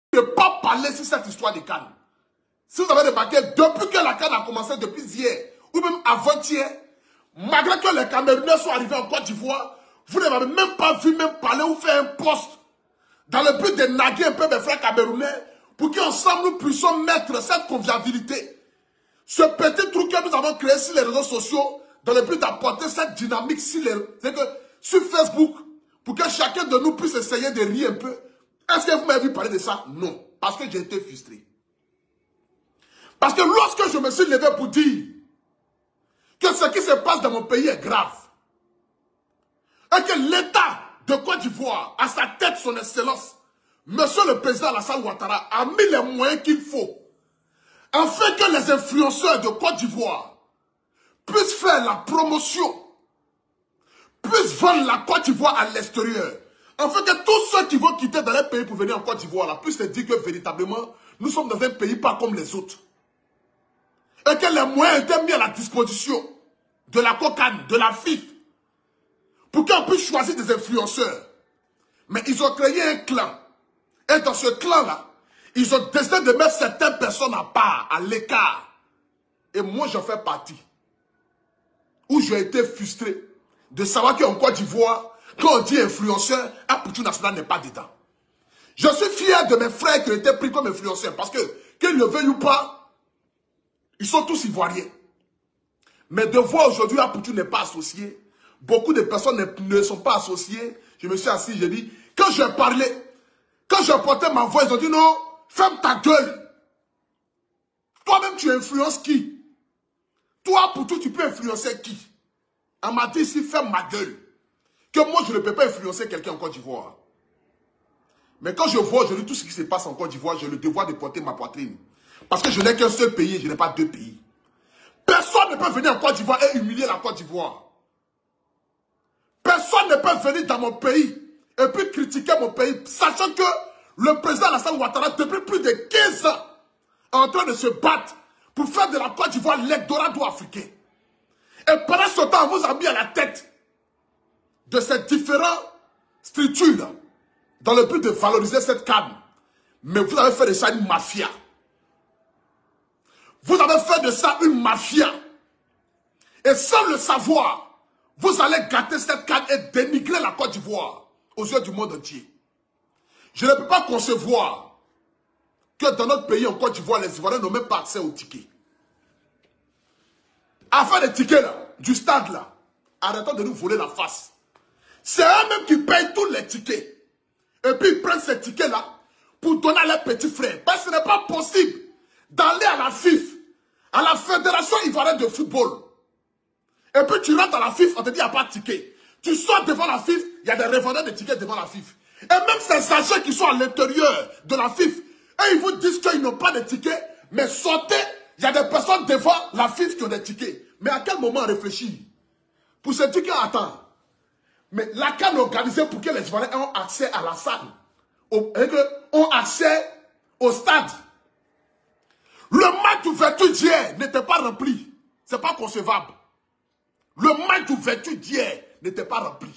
ne pas parler sur cette histoire de CAN. Si vous avez remarqué, depuis que la CAN a commencé, depuis hier, ou même avant-hier, malgré que les Camerounais soient arrivés en Côte d'Ivoire, vous n'avez même pas vu même parler ou faire un poste dans le but de naguer un peu mes frères camerounais pour qu'ensemble nous puissions mettre cette convivialité. Ce petit truc que nous avons créé sur les réseaux sociaux dans le but d'apporter cette dynamique sur Facebook pour que chacun de nous puisse essayer de rire un peu. Est-ce que vous m'avez vu parler de ça? Non. Parce que j'ai été frustré. Parce que lorsque je me suis levé pour dire que ce qui se passe dans mon pays est grave, et que l'État de Côte d'Ivoire, à sa tête, son excellence, Monsieur le Président Alassane Ouattara, a mis les moyens qu'il faut afin que les influenceurs de Côte d'Ivoire puissent faire la promotion, puissent vendre la Côte d'Ivoire à l'extérieur, afin que tous ceux qui vont quitter dans les pays pour venir en Côte d'Ivoire puissent se dire que véritablement, nous sommes dans un pays pas comme les autres. Et que les moyens étaient mis à la disposition de la COCAN, de la FIF, pour qu'on puisse choisir des influenceurs. Mais ils ont créé un clan. Et dans ce clan-là, ils ont décidé de mettre certaines personnes à part, à l'écart. Et moi, j'en fais partie. Où j'ai été frustré de savoir qu'en Côte d'Ivoire, quand on dit influenceur, Apoutou National n'est pas dedans. Je suis fier de mes frères qui ont été pris comme influenceurs. Parce que, qu'ils le veuillent ou pas, ils sont tous ivoiriens. Mais de voir aujourd'hui Apoutou n'est pas associé, beaucoup de personnes ne sont pas associées. Je me suis assis, j'ai dit, quand j'ai parlé, quand j'ai porté ma voix, ils ont dit non, ferme ta gueule. Toi-même, tu influences qui? Toi, pour tout, tu peux influencer qui? On m'a dit ici, ferme ma gueule. Que moi, je ne peux pas influencer quelqu'un en Côte d'Ivoire. Mais quand je vois aujourd'hui tout ce qui se passe en Côte d'Ivoire, j'ai le devoir de porter ma poitrine. Parce que je n'ai qu'un seul pays, je n'ai pas deux pays. Personne ne peut venir en Côte d'Ivoire et humilier la Côte d'Ivoire. Personne ne peut venir dans mon pays et puis critiquer mon pays, sachant que le président Alassane Ouattara, depuis plus de 15 ans, est en train de se battre pour faire de la Côte d'Ivoire l'Eldorado africain. Et pendant ce temps, on vous a mis à la tête de ces différentes structures dans le but de valoriser cette CAN. Mais vous avez fait de ça une mafia. Vous avez fait de ça une mafia. Et sans le savoir, vous allez gâter cette CAN et dénigrer la Côte d'Ivoire aux yeux du monde entier. Je ne peux pas concevoir que dans notre pays, en Côte d'Ivoire, les Ivoiriens n'ont même pas accès aux tickets. Afin des tickets là, du stade là, arrêtons de nous voler la face. C'est eux-mêmes qui payent tous les tickets. Et puis ils prennent ces tickets là pour donner à leurs petits frères. Parce que ce n'est pas possible d'aller à la FIF, à la Fédération Ivoirienne de Football. Et puis tu rentres à la FIF, on te dit il n'y a pas de ticket. Tu sors devant la FIF, il y a des revendeurs de tickets devant la FIF. Et même ces agents qui sont à l'intérieur de la FIF, et ils vous disent qu'ils n'ont pas de tickets, mais sortez, il y a des personnes devant la FIF qui ont des tickets. Mais à quel moment on réfléchit? Pour ces tickets, attends. Mais la CAN organisée pour que les Ivoiriens aient accès à la salle, ont accès au stade. Le match d'ouverture d'hier n'était pas rempli. Ce n'est pas concevable. Le match d'ouverture d'hier n'était pas rempli.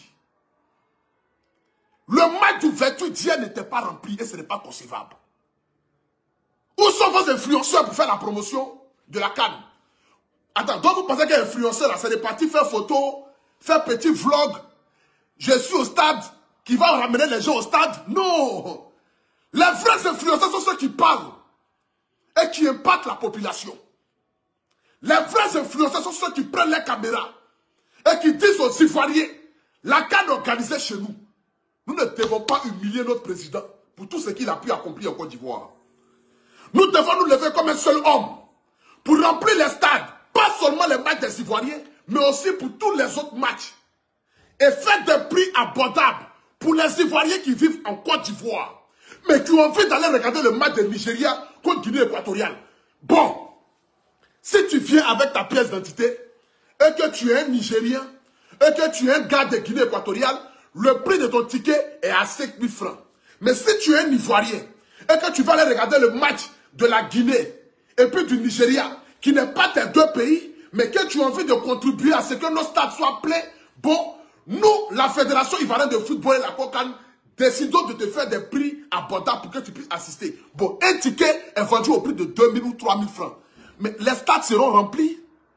Le match d'ouverture d'hier n'était pas rempli et ce n'est pas concevable. Où sont vos influenceurs pour faire la promotion de la CAN? Attends, donc vous pensez qu'un influenceur là, c'est des parties faire photo, faire petit vlog, je suis au stade, qui va ramener les gens au stade? Non! Les vrais influenceurs sont ceux qui parlent et qui impactent la population. Les vrais influenceurs sont ceux qui prennent les caméras et qui disent aux Ivoiriens, la CAN organisée chez nous, nous ne devons pas humilier notre président pour tout ce qu'il a pu accomplir en Côte d'Ivoire. Nous devons nous lever comme un seul homme pour remplir les stades, pas seulement les matchs des Ivoiriens, mais aussi pour tous les autres matchs. Et faire des prix abordables pour les Ivoiriens qui vivent en Côte d'Ivoire, mais qui ont envie d'aller regarder le match de Nigeria contre Guinée équatoriale. Bon, si tu viens avec ta pièce d'identité, et que tu es un Nigérien, et que tu es un gars de Guinée équatoriale, le prix de ton ticket est à 5 000 francs. Mais si tu es un Ivoirien, et que tu vas aller regarder le match de la Guinée, et puis du Nigeria, qui n'est pas tes deux pays, mais que tu as envie de contribuer à ce que nos stades soient pleins, bon, nous, la Fédération Ivoirienne de Football et la COCAN, décidons de te faire des prix abordables pour que tu puisses assister. Bon, un ticket est vendu au prix de 2 000 ou 3 000 francs. Mais les stades seront remplis.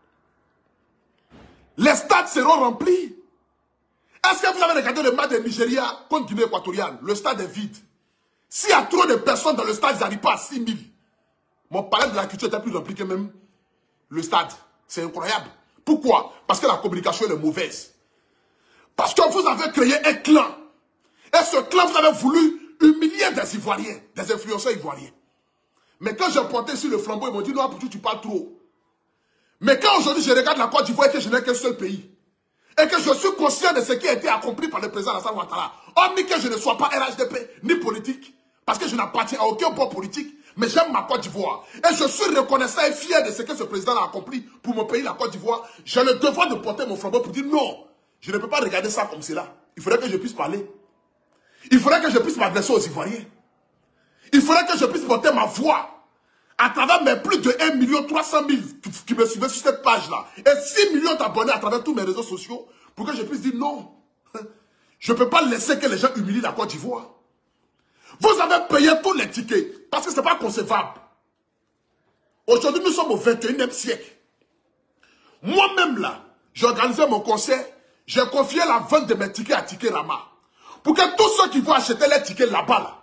Les stades seront remplis. Est-ce que vous avez regardé le match de Nigeria contre Guinée équatoriale? Le stade est vide. S'il y a trop de personnes dans le stade, ils n'arrivent pas à 6 000. Mon palais de la culture était plus rempli que même le stade. C'est incroyable. Pourquoi? Parce que la communication est mauvaise. Parce que vous avez créé un clan. Et ce clan, vous avez voulu humilier des Ivoiriens, des influenceurs ivoiriens. Mais quand j'ai pointé sur le flambeau, ils m'ont dit, non, tu parles trop. Mais quand aujourd'hui je regarde la Côte d'Ivoire et que je n'ai qu'un seul pays, et que je suis conscient de ce qui a été accompli par le président Alassane Ouattara, hormis que je ne sois pas RHDP, ni politique, parce que je n'appartiens à aucun port politique, mais j'aime ma Côte d'Ivoire. Et je suis reconnaissant et fier de ce que ce président a accompli pour mon pays, la Côte d'Ivoire. J'ai le devoir de porter mon flambeau pour dire non, je ne peux pas regarder ça comme cela. Il faudrait que je puisse parler. Il faudrait que je puisse m'adresser aux Ivoiriens. Il faudrait que je puisse porter ma voix à travers mes plus de 1 300 000 qui me suivaient sur cette page-là. Et 6 millions d'abonnés à travers tous mes réseaux sociaux pour que je puisse dire non. Je ne peux pas laisser que les gens humilient la Côte d'Ivoire. Vous avez payé tous les tickets parce que ce n'est pas concevable. Aujourd'hui, nous sommes au 21e siècle. Moi-même là, j'ai organisé mon concert, j'ai confié la vente de mes tickets à Ticket Rama. Pour que tous ceux qui vont acheter les tickets là-bas, là,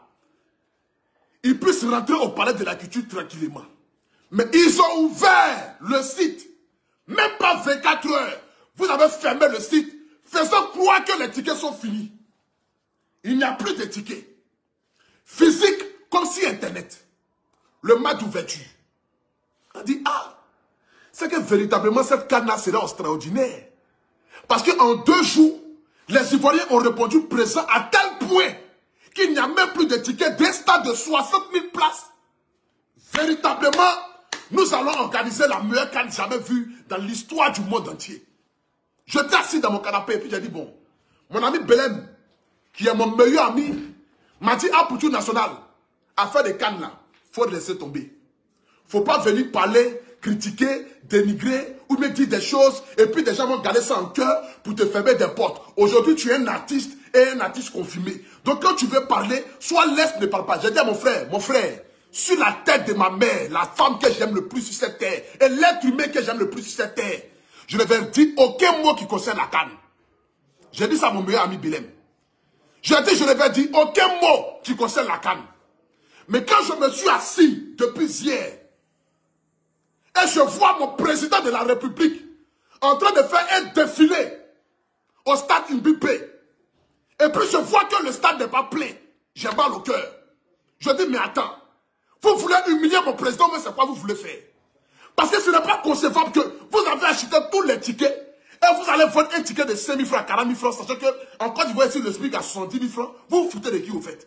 ils puissent rentrer au palais de la culture tranquillement. Mais ils ont ouvert le site. Même pas 24 heures. Vous avez fermé le site, faisant croire que les tickets sont finis. Il n'y a plus de tickets. Physique comme si Internet. Le match d'ouverture. On dit, ah, c'est que véritablement cette canne sera extraordinaire. Parce qu'en 2 jours, les Ivoiriens ont répondu présent à tel point qu'il n'y a même plus de tickets d'un stade de 60 000 places. Véritablement, nous allons organiser la meilleure canne jamais vue dans l'histoire du monde entier. J'étais assis dans mon canapé et puis j'ai dit, bon, mon ami Belem, qui est mon meilleur ami, m'a dit, ah, pour tout national, à faire des cannes là, il faut laisser tomber. Il ne faut pas venir parler, critiquer, dénigrer, ou me dire des choses, et puis des gens vont garder ça en cœur pour te fermer des portes. Aujourd'hui, tu es un artiste et un artiste confirmé. Donc quand tu veux parler, soit laisse, ne parle pas. J'ai dit à mon frère, sur la tête de ma mère, la femme que j'aime le plus sur cette terre, et l'être humain que j'aime le plus sur cette terre, je ne vais dire aucun mot qui concerne la canne. J'ai dit ça à mon meilleur ami Bilem. J'ai dit, je ne vais dire aucun mot qui concerne la canne. Mais quand je me suis assis depuis hier, et je vois mon président de la République en train de faire un défilé au stade Mbipé, et puis je vois que le stade n'est pas plein, j'ai mal au cœur. Je dis, mais attends, vous voulez humilier mon président, mais c'est quoi vous voulez faire? Parce que ce n'est pas concevable que vous avez acheté tous les tickets, et vous allez vendre un ticket de 5 000 francs, 40 000 francs, sachant qu'en Côte d'Ivoire, ici, le SMIC à 70 000 francs, vous vous foutez de qui vous faites?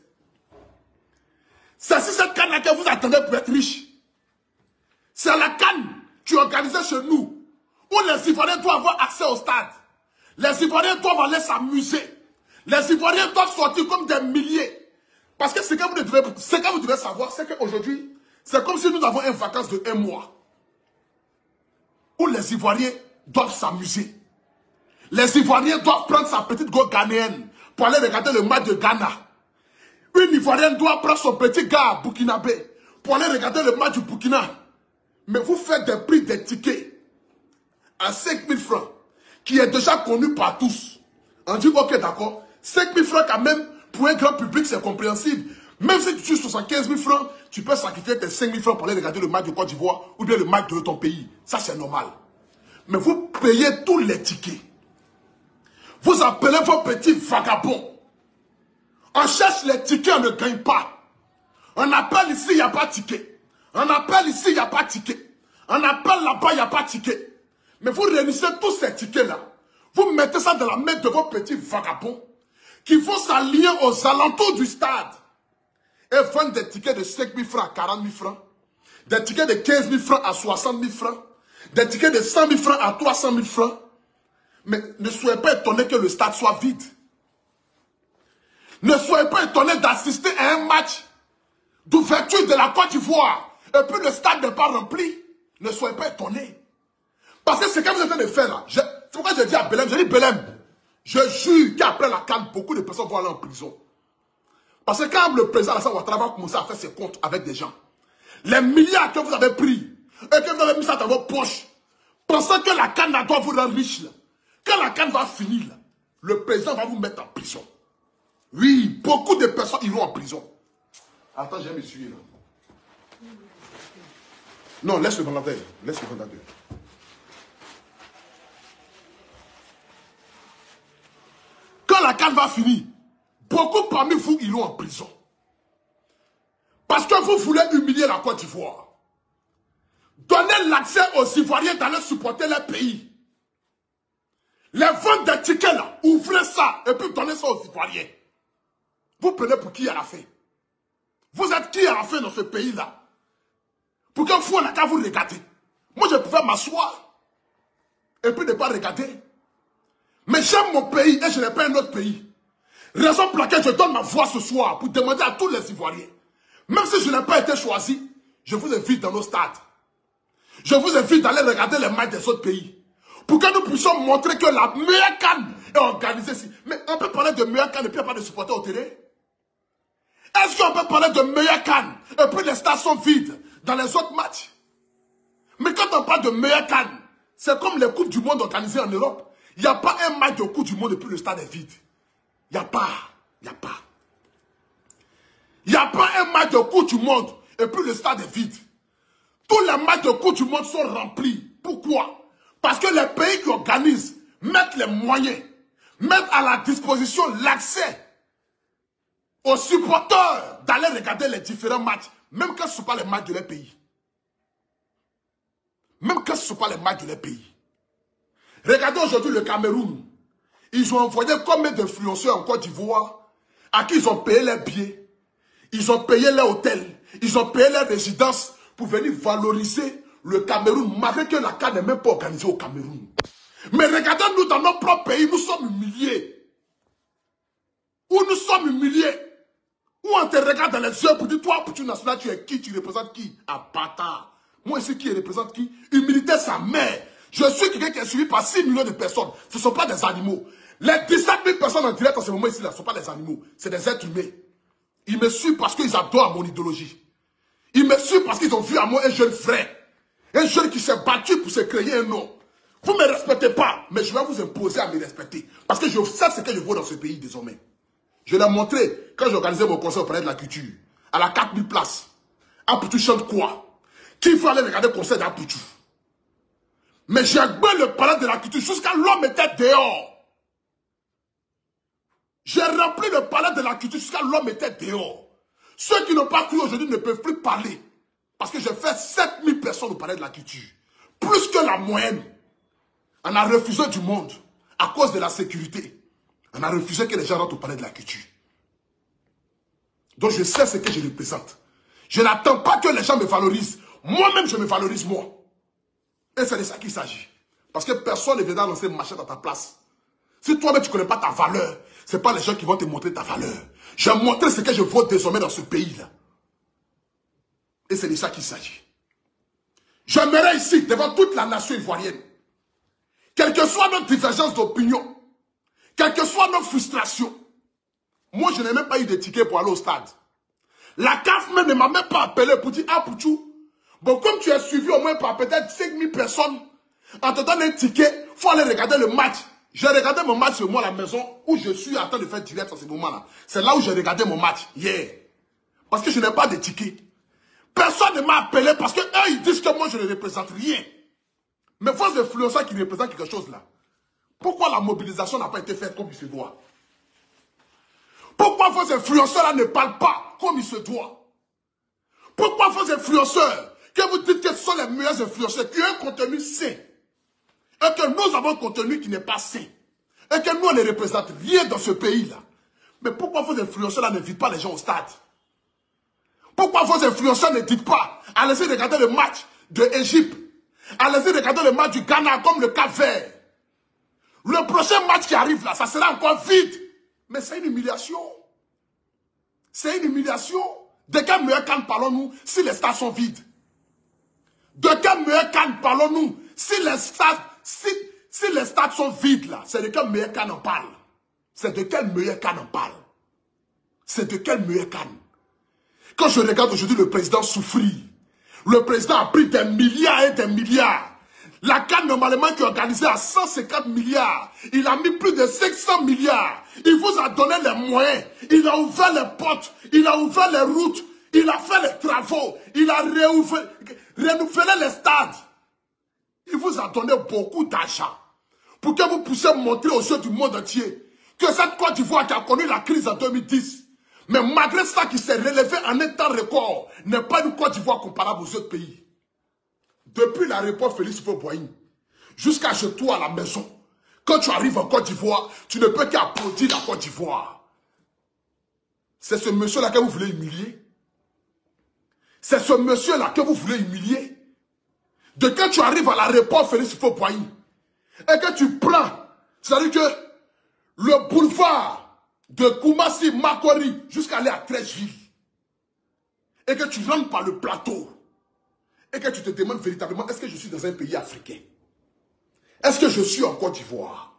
C'est si cette canne-là que vous attendez pour être riche. C'est la canne qui est organisée chez nous, où les Ivoiriens doivent avoir accès au stade. Les Ivoiriens doivent aller s'amuser. Les Ivoiriens doivent sortir comme des milliers. Parce que ce que vous devez savoir, c'est qu'aujourd'hui, c'est comme si nous avons une vacance de 1 mois. Où les Ivoiriens doivent s'amuser. Les Ivoiriens doivent prendre sa petite go ghanéenne pour aller regarder le match de Ghana. Une Ivoirienne doit prendre son petit gars burkinabé pour aller regarder le match du Burkina. Mais vous faites des prix des tickets à 5 000 francs, qui est déjà connu par tous. On dit, ok, d'accord, 5 000 francs quand même, pour un grand public, c'est compréhensible. Même si tu tues 75 000 francs, tu peux sacrifier tes 5 000 francs pour aller regarder le match de Côte d'Ivoire ou bien le match de ton pays. Ça, c'est normal. Mais vous payez tous les tickets. Vous appelez vos petits vagabonds. On cherche les tickets, on ne gagne pas. On appelle ici, il n'y a pas de ticket. On appelle ici, il n'y a pas de ticket. On appelle là-bas, il n'y a pas de ticket. Mais vous réunissez tous ces tickets-là. Vous mettez ça dans la main de vos petits vagabonds qui vont s'aligner aux alentours du stade et vendre des tickets de 5 000 francs à 40 000 francs, des tickets de 15 000 francs à 60 000 francs, des tickets de 100 000 francs à 300 000 francs. Mais ne soyez pas étonnés que le stade soit vide. Ne soyez pas étonnés d'assister à un match d'ouverture de la Côte d'Ivoire et puis le stade n'est pas rempli. Ne soyez pas étonnés. Parce que ce que vous êtes en train de faire là, c'est pourquoi je dis à Belem, je dis Belem, je jure qu'après la CAN, beaucoup de personnes vont aller en prison. Parce que quand le président Alassane Ouattara va commencer à faire ses comptes avec des gens, les milliards que vous avez pris et que vous avez mis ça dans vos poches, pensant que la canne doit vous rendre riche, là. Quand la canne va finir, là, le président va vous mettre en prison. Oui, beaucoup de personnes iront en prison. Attends, je vais m'essuyer là. Non, laisse le vendeur. Laisse le vendeur. Quand la canne va finir, beaucoup parmi vous iront en prison. Parce que vous voulez humilier la Côte d'Ivoire. Donnez l'accès aux Ivoiriens d'aller supporter leur pays. Les ventes des tickets là, ouvrez ça et puis donnez ça aux Ivoiriens. Vous prenez pour qui à la fin? Vous êtes qui à la fin dans ce pays-là? Pour qu'un fou n'a qu'à vous regarder. Moi, je pouvais m'asseoir et puis ne pas regarder. Mais j'aime mon pays et je n'ai pas un autre pays. Raison pour laquelle je donne ma voix ce soir pour demander à tous les Ivoiriens, même si je n'ai pas été choisi, je vous invite dans nos stades. Je vous invite d'aller regarder les matchs des autres pays. Pour que nous puissions montrer que la meilleure canne est organisée ici. Mais on peut parler de meilleure canne et puis il n'y a pas de supporters au terrain? Est-ce qu'on peut parler de meilleure canne et puis les stades sont vides dans les autres matchs? Mais quand on parle de meilleure canne, c'est comme les Coupes du Monde organisées en Europe. Il n'y a pas un match de Coupe du Monde et puis le stade est vide. Il n'y a pas. Il n'y a pas. Il n'y a pas un match de Coupe du Monde et puis le stade est vide. Tous les matchs de Coupe du Monde sont remplis. Pourquoi? Parce que les pays qui organisent mettent les moyens, mettent à la disposition l'accès aux supporters d'aller regarder les différents matchs, même quand ce ne sont pas les matchs de leur pays. Même quand ce ne sont pas les matchs de leur pays. Regardez aujourd'hui le Cameroun. Ils ont envoyé combien d'influenceurs en Côte d'Ivoire à qui ils ont payé les billets, ils ont payé les hôtels, ils ont payé les résidences pour venir valoriser le Cameroun, malgré que la CAN n'est même pas organisée au Cameroun. Mais regardez-nous dans notre propre pays, nous sommes humiliés. Où nous sommes humiliés. Où on te regarde dans les yeux pour dire, toi, pour une nationale, tu es qui? Tu représentes qui? Ah, bâtard. Moi, ici, qui représente qui? Humilité, sa mère. Je suis quelqu'un qui est suivi par 6 millions de personnes. Ce ne sont pas des animaux. Les 17 000 personnes en direct en ce moment ici, là, ce ne sont pas des animaux. C'est des êtres humains. Ils me suivent parce qu'ils adorent mon idéologie. Ils me suivent parce qu'ils ont vu à moi un jeune frère. Un jeune qui s'est battu pour se créer un nom. Vous ne me respectez pas, mais je vais vous imposer à me respecter. Parce que je sais ce que je vois dans ce pays désormais. Je l'ai montré quand j'ai organisé mon concert au Palais de la Culture. À la 4000 places. Apoutou chante quoi? Qui veut aller regarder le concert d'Apoutou? Mais j'ai acheté le Palais de la Culture jusqu'à l'homme était dehors. J'ai rempli le Palais de la Culture jusqu'à l'homme était dehors. Ceux qui n'ont pas cru aujourd'hui ne peuvent plus parler. Parce que j'ai fait 7000 personnes au Palais de la Culture. Plus que la moyenne. On a refusé du monde à cause de la sécurité. On a refusé que les gens rentrent au Palais de la Culture. Donc je sais ce que je représente. Je n'attends pas que les gens me valorisent. Moi-même, je me valorise moi. Et c'est de ça qu'il s'agit. Parce que personne ne viendra lancer une machette à ta place. Si toi-même tu ne connais pas ta valeur, ce n'est pas les gens qui vont te montrer ta valeur. Je vais montrer ce que je vaux désormais dans ce pays-là. Et c'est de ça qu'il s'agit. J'aimerais ici, devant toute la nation ivoirienne, quelle que soit notre divergence d'opinion, quelles que soient nos frustrations, moi je n'ai même pas eu de ticket pour aller au stade. La CAF même ne m'a même pas appelé pour dire, ah Pouchou, bon comme tu es suivi au moins par peut-être 5000 personnes, on te donne un ticket, il faut aller regarder le match. J'ai regardé mon match chez moi à la maison où je suis en train de faire direct à ce moment-là. C'est là où j'ai regardé mon match hier. Parce que je n'ai pas de ticket. Personne ne m'a appelé parce que eux ils disent que moi je ne représente rien. Mais vos influenceurs qui représentent quelque chose là. Pourquoi la mobilisation n'a pas été faite comme il se doit? Pourquoi vos influenceurs là ne parlent pas comme il se doit? Pourquoi vos influenceurs, que vous dites que ce sont les meilleurs influenceurs, qui ont un contenu sain, et que nous avons un contenu qui n'est pas sain, et que nous on ne représente rien dans ce pays-là. Mais pourquoi vos influenceurs là n'invitent pas les gens au stade? Pourquoi vos influenceurs ne dites pas, allez-y regarder le match de l'Égypte, allez-y regarder le match du Ghana comme le Cap-Vert. Le prochain match qui arrive là, ça sera encore vide. Mais c'est une humiliation. C'est une humiliation. De quel meilleur CAN parlons-nous si les stades sont vides? De quel meilleur CAN parlons-nous si les stades sont vides là? C'est de quel meilleur CAN on parle? C'est de quel meilleur CAN on parle? C'est de quel meilleur canne? Quand je regarde aujourd'hui le président souffrir, le président a pris des milliards et des milliards. La canne normalement qui est organisée à 150 milliards, il a mis plus de 500 milliards. Il vous a donné les moyens, il a ouvert les portes, il a ouvert les routes, il a fait les travaux, il a renouvelé les stades. Il vous a donné beaucoup d'argent pour que vous puissiez montrer aux yeux du monde entier que cette Côte d'Ivoire qui a connu la crise en 2010, mais malgré ça qui s'est relevé en un temps record, n'est pas une Côte d'Ivoire comparable aux autres pays. Depuis l'aéroport Félix Houphouët-Boigny jusqu'à chez toi à la maison, quand tu arrives en Côte d'Ivoire, tu ne peux qu'applaudir la Côte d'Ivoire. C'est ce monsieur-là que vous voulez humilier. C'est ce monsieur-là que vous voulez humilier. De quand tu arrives à l'aéroport Félix Houphouët-Boigny et que tu prends, c'est-à-dire que le boulevard de Koumassi, Makori, jusqu'à aller à Treichville, et que tu rentres par le plateau, et que tu te demandes véritablement, est-ce que je suis dans un pays africain? Est-ce que je suis en Côte d'Ivoire?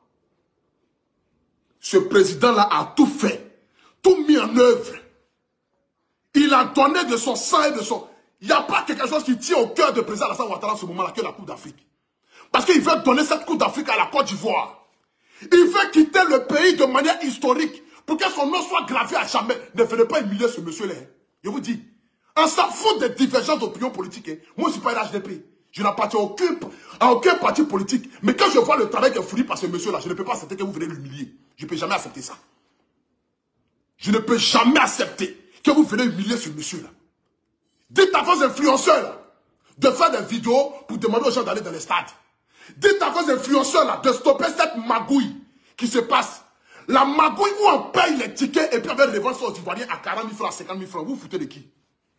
Ce président-là a tout fait, tout mis en œuvre. Il a donné de son sang et de son... Il n'y a pas quelque chose qui tient au cœur du président Alassane Ouattara en ce moment-là que la Coupe d'Afrique. Parce qu'il veut donner cette Coupe d'Afrique à la Côte d'Ivoire. Il veut quitter le pays de manière historique pour que son nom soit gravé à jamais. Ne venez pas humilier ce monsieur-là. Je vous dis, on s'en fout des divergences d'opinion politique. Moi, je ne suis pas un HDP. Je n'appartiens à aucun parti politique. Mais quand je vois le travail qui est fourni par ce monsieur-là, je ne peux pas accepter que vous venez l'humilier. Je ne peux jamais accepter ça. Je ne peux jamais accepter que vous venez humilier ce monsieur-là. Dites à vos influenceurs là, de faire des vidéos pour demander aux gens d'aller dans les stades. Dites à vos influenceurs là, de stopper cette magouille qui se passe. La magouille où on paye les tickets et puis on va revendre ça aux Ivoiriens à 40 000 francs, 50 000 francs. Vous vous foutez de qui?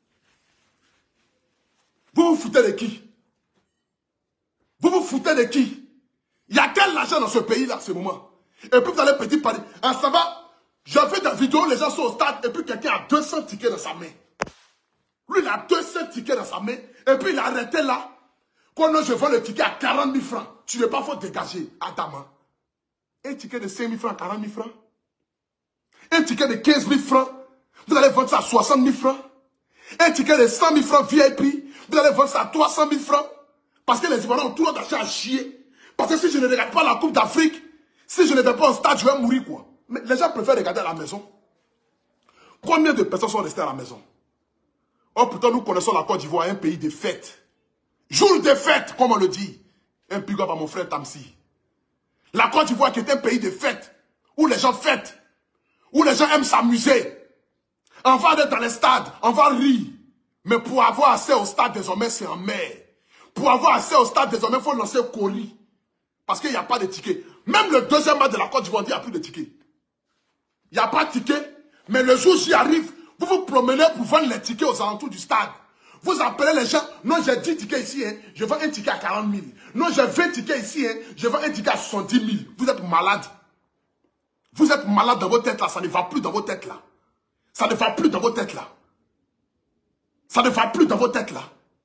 Vous vous foutez de qui? Vous vous foutez de qui? Il y a quel argent dans ce pays-là à ce moment? Et puis vous allez petit parler. Ah, ça va? J'ai fait des vidéos, les gens sont au stade et puis quelqu'un a 200 tickets dans sa main. Lui, il a 200 tickets dans sa main et puis il a arrêté là. Quand je vends le ticket à 40 000 francs, tu n'es pas faut dégager, Adam. Un ticket de 5 000 francs, 40 000 francs. Un ticket de 15 000 francs, vous allez vendre ça à 60 000 francs. Un ticket de 100 000 francs VIP, vous allez vendre ça à 300 000 francs. Parce que les Ivoiriens ont tout d'argent à chier. Parce que si je ne regarde pas la Coupe d'Afrique, si je ne vais pas au stade, je vais mourir quoi. Mais les gens préfèrent regarder à la maison. Combien de personnes sont restées à la maison? Oh, pourtant, nous connaissons la Côte d'Ivoire, un pays de fêtes. Jour de fête, comme on le dit. Un big up à mon frère Tamsi. La Côte d'Ivoire qui est un pays de fête, où les gens fêtent, où les gens aiment s'amuser. On va aller dans les stades, on va rire. Mais pour avoir accès au stade, désormais, c'est en mer. Pour avoir accès au stade, désormais, il faut lancer colis. Parce qu'il n'y a pas de ticket. Même le deuxième match de la Côte d'Ivoire, il n'y a plus de ticket. Il n'y a pas de ticket, mais le jour où j'y arrive, vous vous promenez pour vendre les tickets aux alentours du stade. Vous appelez les gens, non j'ai 10 tickets ici, hein, je vends un ticket à 40 000. Non j'ai 20 tickets ici, hein, je vends un ticket à 70 000. Vous êtes malade. Vous êtes malade dans votre tête là, ça ne va plus dans votre tête là. Ça ne va plus dans votre tête là. Ça ne va plus dans votre tête là.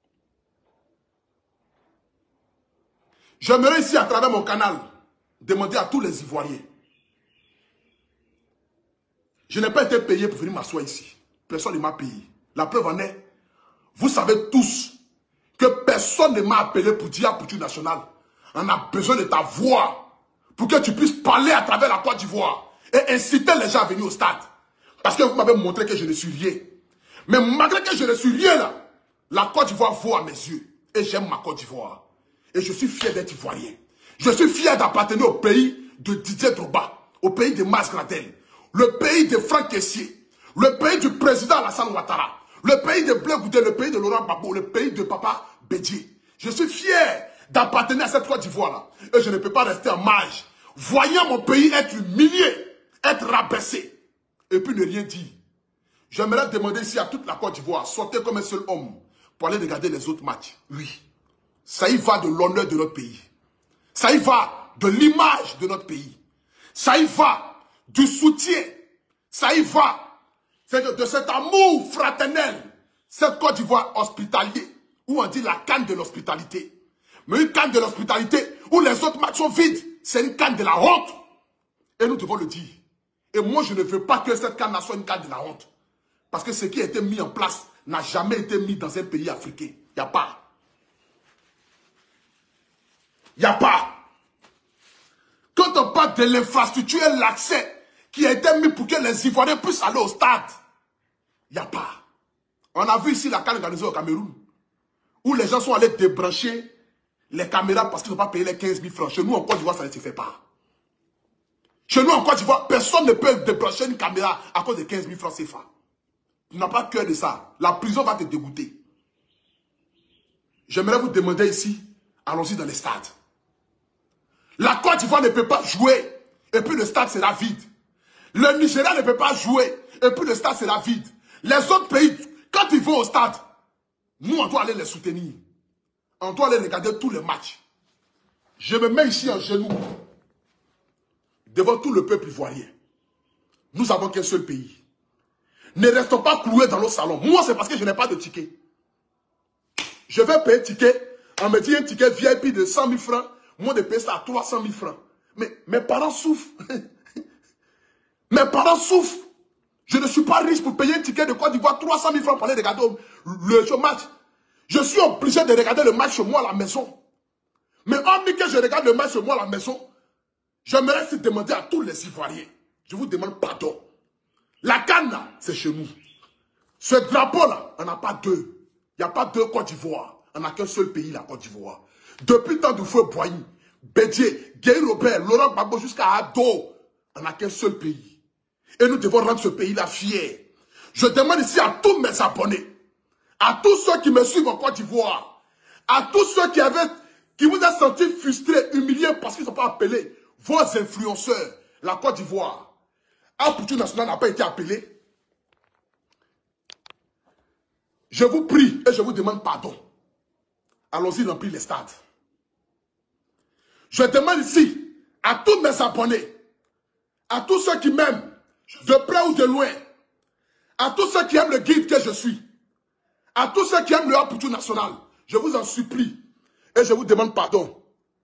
J'aimerais ici à travers mon canal demander à tous les Ivoiriens. Je n'ai pas été payé pour venir m'asseoir ici. Personne ne m'a payé. La preuve en est, vous savez tous que personne ne m'a appelé pour dire à Poutou National, on a besoin de ta voix pour que tu puisses parler à travers la Côte d'Ivoire et inciter les gens à venir au stade. Parce que vous m'avez montré que je ne suis rien. Mais malgré que je ne suis rien là, la Côte d'Ivoire vaut à mes yeux. Et j'aime ma Côte d'Ivoire. Et je suis fier d'être ivoirien. Je suis fier d'appartenir au pays de Didier Drogba, au pays de Mas Gradel, le pays de Franck Kessié, le pays du président Alassane Ouattara, le pays de Blé Goudé, le pays de Laurent Gbagbo, le pays de Papa Bédié. Je suis fier d'appartenir à cette Côte d'Ivoire-là. Et je ne peux pas rester en marge, voyant mon pays être humilié, être rabaissé, et puis ne rien dire. J'aimerais demander ici à toute la Côte d'Ivoire, sortez comme un seul homme pour aller regarder les autres matchs. Oui, ça y va de l'honneur de notre pays. Ça y va de l'image de notre pays. Ça y va du soutien. Ça y va de cet amour fraternel. Cette Côte d'Ivoire hospitalier, où on dit la canne de l'hospitalité. Mais une canne de l'hospitalité où les autres matchs sont vides, c'est une canne de la honte. Et nous devons le dire. Et moi, je ne veux pas que cette canne soit une canne de la honte. Parce que ce qui a été mis en place n'a jamais été mis dans un pays africain. Il n'y a pas. Il n'y a pas. Quand on parle de l'infrastructure et l'accès qui a été mis pour que les Ivoiriens puissent aller au stade, il n'y a pas. On a vu ici la canne organisée au Cameroun, où les gens sont allés débrancher les caméras parce qu'ils n'ont pas payé les 15 000 francs. Chez nous, en Côte d'Ivoire, ça ne se fait pas. Chez nous, en Côte d'Ivoire, personne ne peut débrancher une caméra à cause de 15 000 francs CFA. Tu n'as pas cœur de ça. La prison va te dégoûter. J'aimerais vous demander ici, allons-y dans les stades. La Côte d'Ivoire ne peut pas jouer et puis le stade sera vide. Le Nigeria ne peut pas jouer et puis le stade sera vide. Les autres pays, quand ils vont au stade, nous, on doit aller les soutenir. On doit aller regarder tous les matchs. Je me mets ici en genoux devant tout le peuple ivoirien. Nous avons qu'un seul pays. Ne restons pas cloués dans nos salons. Moi, c'est parce que je n'ai pas de ticket. Je vais payer un ticket. On me dit un ticket VIP de 100 000 francs. Moi, de payer ça à 300 000 francs. Mais mes parents souffrent. Mes parents souffrent. Je ne suis pas riche pour payer un ticket de Côte d'Ivoire 300 000 francs pour aller regarder le match. Je suis obligé de regarder le match chez moi à la maison. Mais hormis que je regarde le match chez moi à la maison, j'aimerais se demander à tous les Ivoiriens. Je vous demande pardon. La canne, c'est chez nous. Ce drapeau-là, on n'a pas deux. Il n'y a pas deux Côte d'Ivoire. On n'a qu'un seul pays, la Côte d'Ivoire. Depuis le temps du feu Boigny, Bédié, Guy Robert, Laurent Gbagbo jusqu'à Ado, on n'a qu'un seul pays. Et nous devons rendre ce pays-là fier. Je demande ici à tous mes abonnés, à tous ceux qui me suivent en Côte d'Ivoire, à tous ceux qui vous ont senti frustrés, humiliés parce qu'ils ne sont pas appelés, vos influenceurs, la Côte d'Ivoire. Aputu National n'a pas été appelé. Je vous prie et je vous demande pardon. Allons-y remplir les stades. Je demande ici à tous mes abonnés, à tous ceux qui m'aiment, de près ou de loin, à tous ceux qui aiment le guide que je suis, à tous ceux qui aiment le Aputu National, je vous en supplie et je vous demande pardon.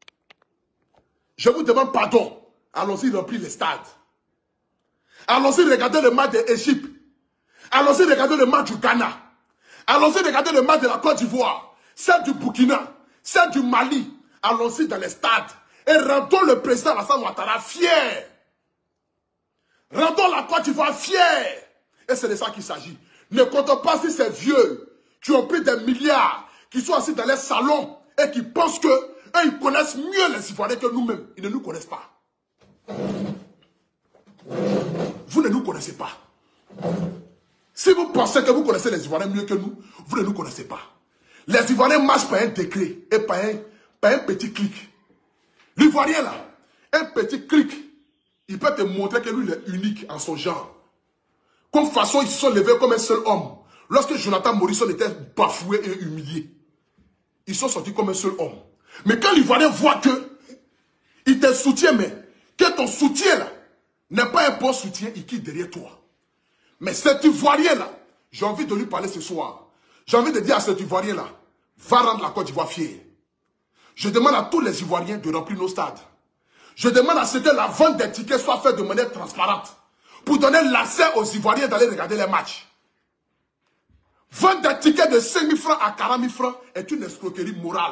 Je vous demande pardon. Allons-y remplir les stades. Allons-y regarder le match de l'Égypte. Allons-y regarder le match du Ghana. Allons-y regarder le match de la Côte d'Ivoire. Celle du Burkina. Celle du Mali. Allons-y dans les stades. Et rendons le président Alassane Ouattara fier. Rendons la Côte d'Ivoire fière. Et c'est de ça qu'il s'agit. Ne comptons pas si ces vieux qui ont pris des milliards, qui sont assis dans les salons et qui pensent qu'eux, ils connaissent mieux les Ivoiriens que nous-mêmes. Ils ne nous connaissent pas. Vous ne nous connaissez pas. Si vous pensez que vous connaissez les Ivoiriens mieux que nous, vous ne nous connaissez pas. Les Ivoiriens marchent par un décret et par un petit clic. L'Ivoirien là, un petit clic, il peut te montrer que lui il est unique en son genre. Comme façon, ils se sont levés comme un seul homme. Lorsque Jonathan Morrison était bafoué et humilié, ils sont sortis comme un seul homme. Mais quand l'Ivoirien voit que il te soutient, mais que ton soutien là n'est pas un bon soutien, il quitte derrière toi. Mais cet Ivoirien là, j'ai envie de lui parler ce soir. J'ai envie de dire à cet Ivoirien là, va rendre la Côte d'Ivoire fière. Je demande à tous les Ivoiriens de remplir nos stades. Je demande à ce que la vente des tickets soit faite de manière transparente. Pour donner l'accès aux Ivoiriens d'aller regarder les matchs. Vendre des tickets de 5 000 francs à 40 000 francs est une escroquerie morale.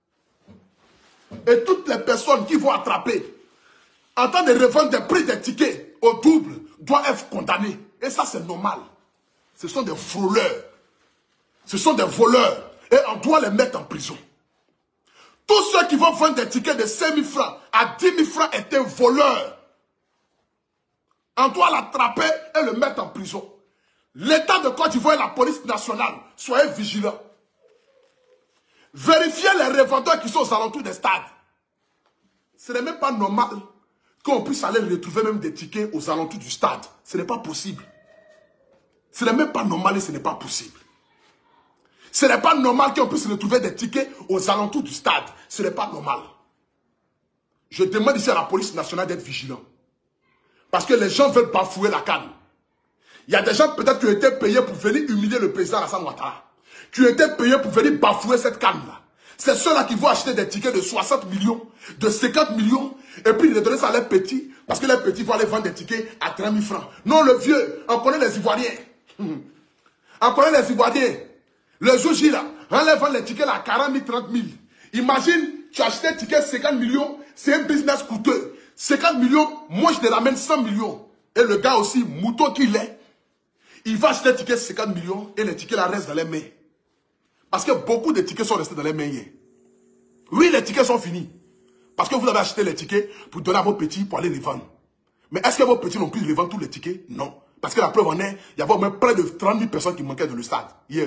Et toutes les personnes qui vont attraper en train de revendre des prix des tickets au double doivent être condamnées. Et ça c'est normal. Ce sont des frôleurs. Ce sont des voleurs. Et on doit les mettre en prison. Tous ceux qui vont vendre des tickets de 5 000 francs à 10 000 francs est un voleur. On doit l'attraper et le mettre en prison. L'État de Côte d'Ivoire et la police nationale, soyez vigilants. Vérifiez les revendeurs qui sont aux alentours des stades. Ce n'est même pas normal qu'on puisse aller retrouver même des tickets aux alentours du stade. Ce n'est pas possible. Ce n'est même pas normal et ce n'est pas possible. Ce n'est pas normal qu'on puisse retrouver des tickets aux alentours du stade. Ce n'est pas normal. Je demande ici à la police nationale d'être vigilant. Parce que les gens veulent bafouer la canne. Il y a des gens peut-être qui ont été payés pour venir humilier le président Alassane Ouattara. Qui ont été payés pour venir bafouer cette canne-là. C'est ceux-là qui vont acheter des tickets de 60 millions, de 50 millions, et puis les donner ça à leurs petits, parce que les petits vont aller vendre des tickets à 30 000 francs. Non, le vieux, on connaît les Ivoiriens. On connaît les Ivoiriens. Le jour J là, on les vend les tickets là à 40 000, 30 000. Imagine, tu achètes un ticket 50 millions, c'est un business coûteux. 50 millions, moi je te ramène 100 millions. Et le gars aussi, mouton qu'il est, il va acheter un ticket 50 millions et les tickets là restent dans les mains. Parce que beaucoup de tickets sont restés dans les mains hier. Oui, les tickets sont finis. Parce que vous avez acheté les tickets pour donner à vos petits pour aller les vendre. Mais est-ce que vos petits n'ont pu les vendre tous les tickets? Non. Parce que la preuve en est, il y avait même près de 30 000 personnes qui manquaient dans le stade hier.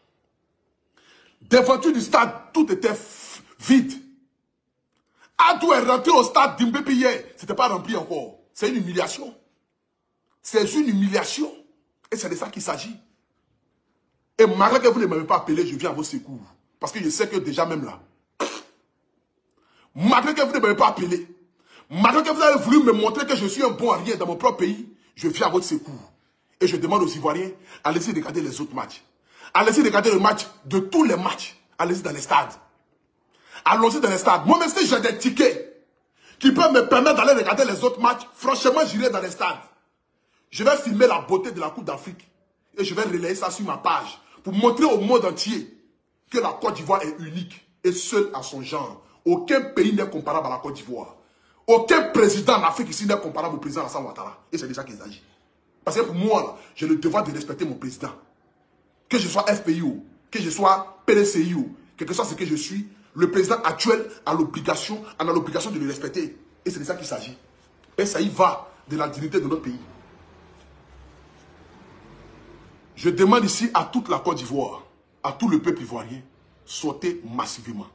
Devant du stade, tout était vide. Adou est rentré au stade d'Imbépi hier. Ce n'était pas rempli encore. C'est une humiliation. C'est une humiliation. Et c'est de ça qu'il s'agit. Et malgré que vous ne m'avez pas appelé, je viens à vos secours. Parce que je sais que déjà même là, malgré que vous ne m'avez pas appelé, malgré que vous avez voulu me montrer que je suis un bon à rien dans mon propre pays, je viens à votre secours. Et je demande aux Ivoiriens, allez-y regarder les autres matchs. Allez-y regarder le match de tous les matchs. Allez-y dans les stades. Allons-y dans les stades. Moi-même, si j'ai des tickets qui peuvent me permettre d'aller regarder les autres matchs, franchement, j'irai dans les stades. Je vais filmer la beauté de la Coupe d'Afrique. Et je vais relayer ça sur ma page. Pour montrer au monde entier que la Côte d'Ivoire est unique et seule à son genre. Aucun pays n'est comparable à la Côte d'Ivoire. Aucun président en Afrique ici n'est comparable au président Alassane Ouattara. Et c'est de ça qu'il s'agit. Parce que pour moi, là, j'ai le devoir de respecter mon président. Que je sois FPI, que je sois PDCI, quel que soit ce que je suis, le président actuel a l'obligation de le respecter. Et c'est de ça qu'il s'agit. Et ça y va de la dignité de notre pays. Je demande ici à toute la Côte d'Ivoire, à tout le peuple ivoirien, sortez massivement.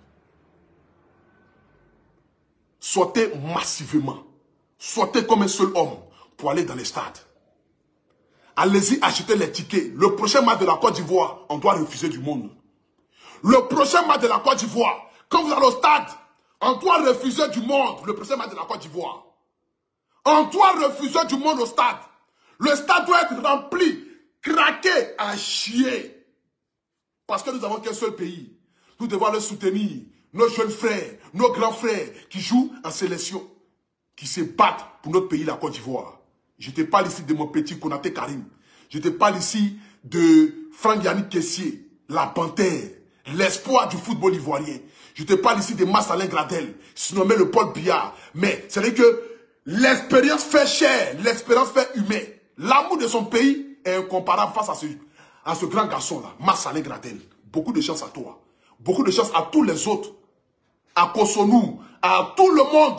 Sortez massivement. Sortez comme un seul homme pour aller dans les stades. Allez-y acheter les tickets. Le prochain match de la Côte d'Ivoire, on doit refuser du monde. Le prochain match de la Côte d'Ivoire, quand vous allez au stade, on doit refuser du monde. Le prochain match de la Côte d'Ivoire. On doit refuser du monde au stade. Le stade doit être rempli, craqué à chier. Parce que nous n'avons qu'un seul pays. Nous devons le soutenir. Nos jeunes frères, nos grands frères qui jouent en sélection, qui se battent pour notre pays, la Côte d'Ivoire. Je te parle ici de mon petit Konaté Karim. Je te parle ici de Franck Yannick Kessié, la panthère, l'espoir du football ivoirien. Je te parle ici de Mass-Alain Gradel, surnommé le Paul Biya. Mais c'est vrai que l'expérience fait cher, l'expérience fait humain. L'amour de son pays est incomparable face à ce grand garçon-là, Mass-Alain Gradel. Beaucoup de chance à toi. Beaucoup de chance à tous les autres. À Kosonou, à tout le monde.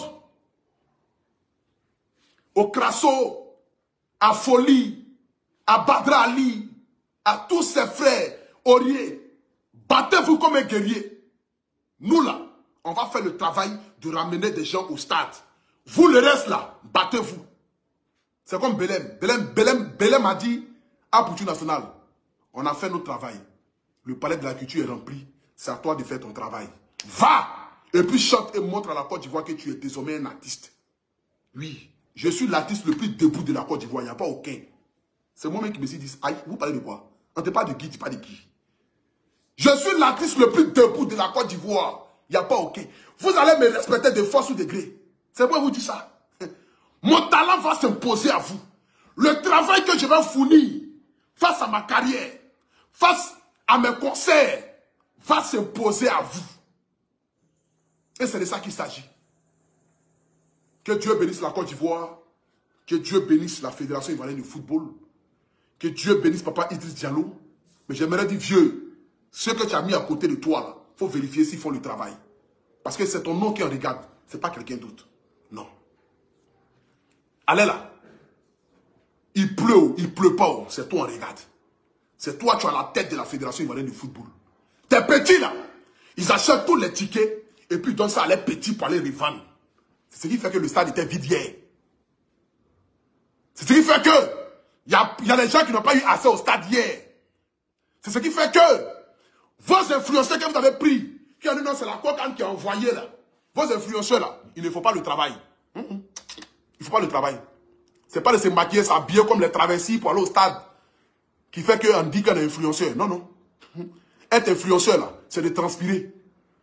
Au Crasso, à Folie, à Badra Ali, à tous ses frères, Aurier. Battez-vous comme un guerrier. Nous là, on va faire le travail de ramener des gens au stade. Vous le reste là, battez-vous. C'est comme Belém. Belém a dit à Poutou National, on a fait notre travail. Le palais de la culture est rempli. C'est à toi de faire ton travail. Va! Et puis chante et montre à la Côte d'Ivoire que tu es désormais un artiste. Oui, je suis l'artiste le plus debout de la Côte d'Ivoire. Il n'y a pas aucun. C'est moi-même qui me suis dit, aïe, vous parlez de quoi? On ne te parle de qui, tu parles de qui? Je suis l'artiste le plus debout de la Côte d'Ivoire. Il n'y a pas aucun. Vous allez me respecter de force ou de gré. C'est moi qui vous dis ça. Mon talent va s'imposer à vous. Le travail que je vais fournir face à ma carrière, face à mes concerts, va s'imposer à vous. Et c'est de ça qu'il s'agit. Que Dieu bénisse la Côte d'Ivoire. Que Dieu bénisse la Fédération ivoirienne de football. Que Dieu bénisse Papa Idriss Diallo. Mais j'aimerais dire, vieux, ceux que tu as mis à côté de toi, là, il faut vérifier s'ils font le travail. Parce que c'est ton nom qui en regarde. Ce n'est pas quelqu'un d'autre. Non. Allez là. Il pleut ou il pleut pas, c'est toi en regarde. C'est toi qui as la tête de la Fédération ivoirienne de football. Tes petits là, ils achètent tous les tickets et puis ils donnent ça à les petits pour aller revendre. C'est ce qui fait que le stade était vide hier. C'est ce qui fait que il y a des gens qui n'ont pas eu accès au stade hier. C'est ce qui fait que vos influenceurs que vous avez pris, qui ont dit non, c'est la cocaïne qui a envoyé là. Vos influenceurs là, il ne faut pas le travail. Il ne faut pas le travail. C'est pas de se maquiller, s'habiller comme les travestis pour aller au stade qui fait qu'on dit qu'on est influenceur. Non, non. Être influenceur là, c'est de transpirer.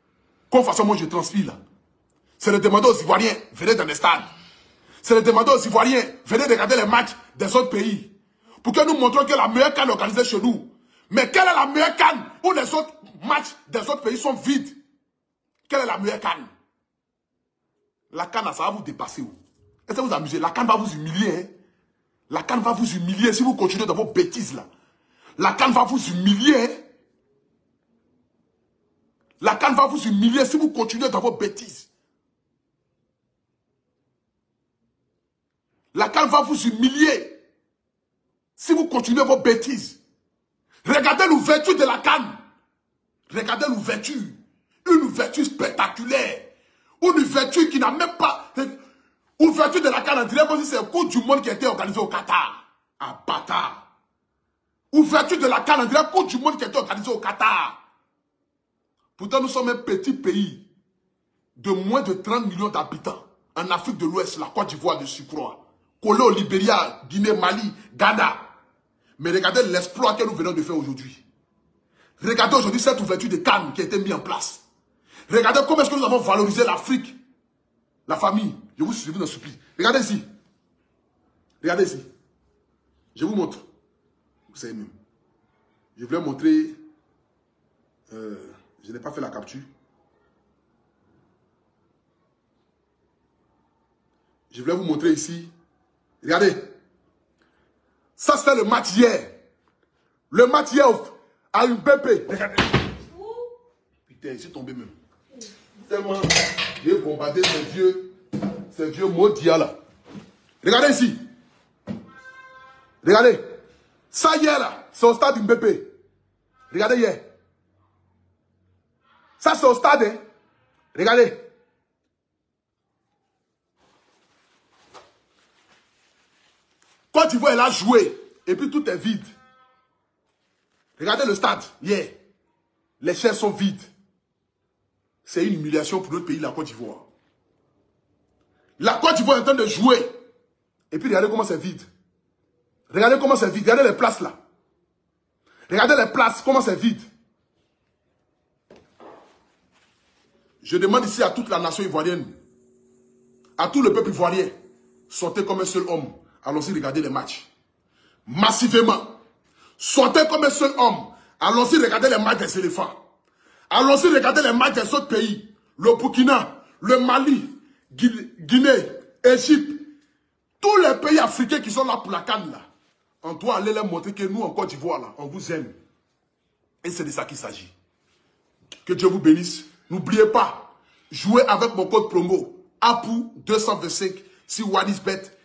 Comme façon moi je transpire là. C'est de demander aux Ivoiriens, venez dans les stades. C'est de demander aux Ivoiriens, venez regarder les matchs des autres pays. Pour que nous montrons que la meilleure CAN organisée chez nous. Mais quelle est la meilleure CAN où les autres matchs des autres pays sont vides? Quelle est la meilleure CAN? La CAN, ça va vous dépasser. Est-ce que vous amusez? La CAN va vous humilier. Hein? La CAN va vous humilier si vous continuez dans vos bêtises là. La CAN va vous humilier. Hein? La CAN va vous humilier si vous continuez dans vos bêtises. La CAN va vous humilier si vous continuez vos bêtises. Regardez l'ouverture de la CAN. Regardez l'ouverture. Une ouverture spectaculaire. Une ouverture qui n'a même pas... Ouverture de la CAN, on dirait comme si c'est le Coupe du Monde qui a été organisé au Qatar. Un bâtard. Ouverture de la CAN, on dirait le Coupe du Monde qui a été organisé au Qatar. Pourtant, nous sommes un petit pays de moins de 30 millions d'habitants. En Afrique de l'Ouest, la Côte d'Ivoire de surcroît. Collé au Libéria, Guinée, Mali, Ghana. Mais regardez l'exploit que nous venons de faire aujourd'hui. Regardez aujourd'hui cette ouverture de CAN qui a été mise en place. Regardez comment est-ce que nous avons valorisé l'Afrique. La famille. Je vous supplie. Regardez ici. Regardez ici. Je vous montre. Vous savez mieux. Je voulais montrer... je n'ai pas fait la capture. Je voulais vous montrer ici. Regardez. Ça, c'était le match hier. Le match hier à une BP. Regardez. Putain, je suis tombé même. Tellement j'ai bombardé ces vieux maudits là. Regardez ici. Regardez. Ça hier là, c'est au stade Mbépé. Regardez hier. Ça c'est au stade. Hein? Regardez. Côte d'Ivoire elle a joué. Et puis tout est vide. Regardez le stade. Hier. Les chaises sont vides. C'est une humiliation pour notre pays, la Côte d'Ivoire. La Côte d'Ivoire est en train de jouer. Et puis regardez comment c'est vide. Regardez comment c'est vide. Regardez les places là. Regardez les places, comment c'est vide. Je demande ici à toute la nation ivoirienne, à tout le peuple ivoirien, sortez comme un seul homme. Allons-y regarder les matchs. Massivement. Sortez comme un seul homme. Allons-y regarder les matchs des éléphants. Allons-y regarder les matchs des autres pays. Le Burkina, le Mali, Guinée, Égypte. Tous les pays africains qui sont là pour la CAN là. On doit aller leur montrer que nous en Côte d'Ivoire là, on vous aime. Et c'est de ça qu'il s'agit. Que Dieu vous bénisse. N'oubliez pas, jouez avec mon code promo APU225 sur Wadisbet.